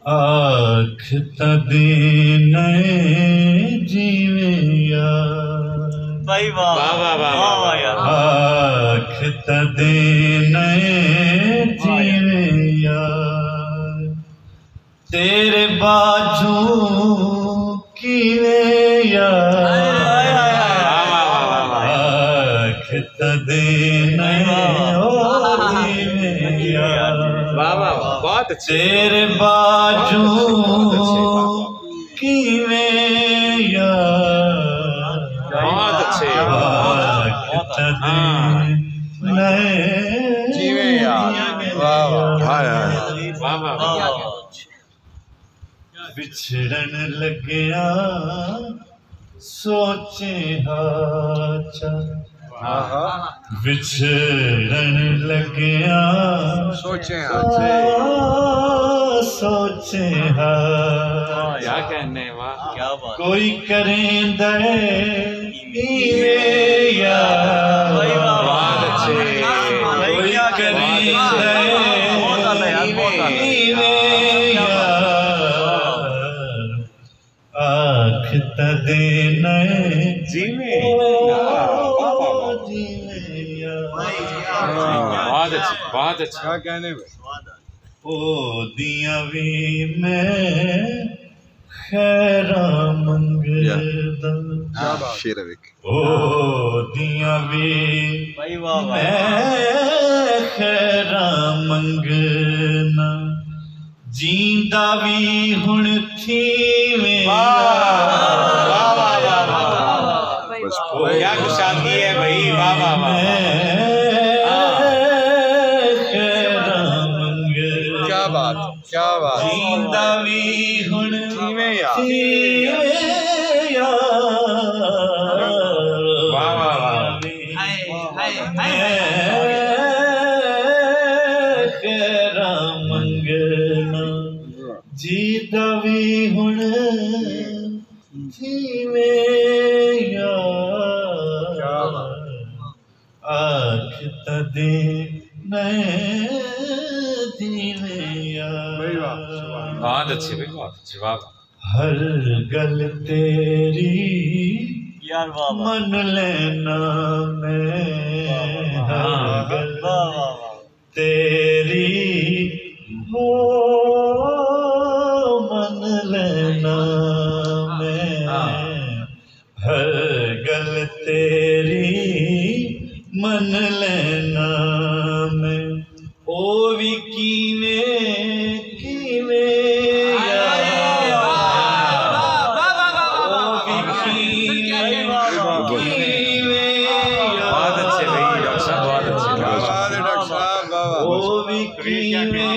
आख तदे नए जीवे यार। भाई वाह वाह वाह यार। आख तदे नए जीवे यार, तेरे बाजू कीवे यार। आख तदे नए जीवे यार। बहुत अच्छे। तेरे बाजू कीवे यार। बहुत अच्छे। जीवे यार। वाह वाह। बिछड़न लग्या सोचे हाचा, बिछड़न लग्या सोचे सोचे हाचा। क्या कहने, वाह क्या बात। कोई करें दे इवे यार। बहुत अच्छे। कोई करें दे इवे यार। आख तदे नए जीवे। बहुत अच्छे, बहुत अच्छे। क्या कहने ओ दिया भी मैं खैरा मंगदा। ओ दिया भी मैं खैरा मंगना, जींदा भी हुण थीवे। क्या खुशालगी है भाई, वाह वाह वाह। क्या बात, क्या बात। जींदा भी हुण थीवे यार। वाह वाह वाह। खैरा मंगना, जींदा भी हुण थीवे यार। आख तदे नए जीवे यार। बहुत अच्छे भाई, बहुत अच्छे, वाह वाह। हर गल तेरी यार वाह वाह। मन लेना मैं, हर गल तेरी हो मन लेना मैं। हर गल तेरी मन लेना मैं। ओ भी कीवे कीवे बहुत अच्छे भाई डॉक्टर साहब, बहुत अच्छे। डॉक्टर साहब, ओ भी कीवे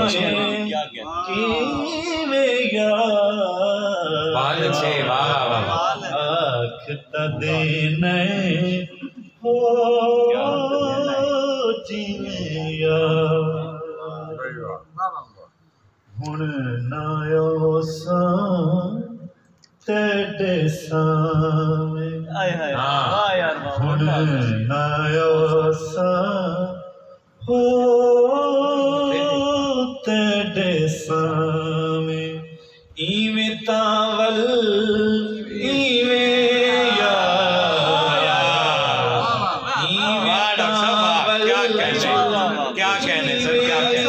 बहुत अच्छे, वाह वाह वाह। आख तदे नए हो जीवे यार। हुण नायो सा तेरे सावे। वाह यार वाह। हुण नायो सा हो तेरे सावे। इवें तावल इवें क्या कहने सर, क्या कहने।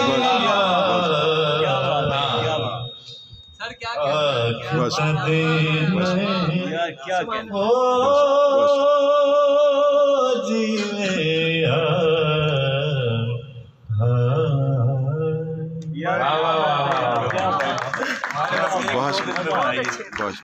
सर क्या कहने यार, क्या कहने। ओ जीवे वाह वाह वाह। क्या बात। बहुत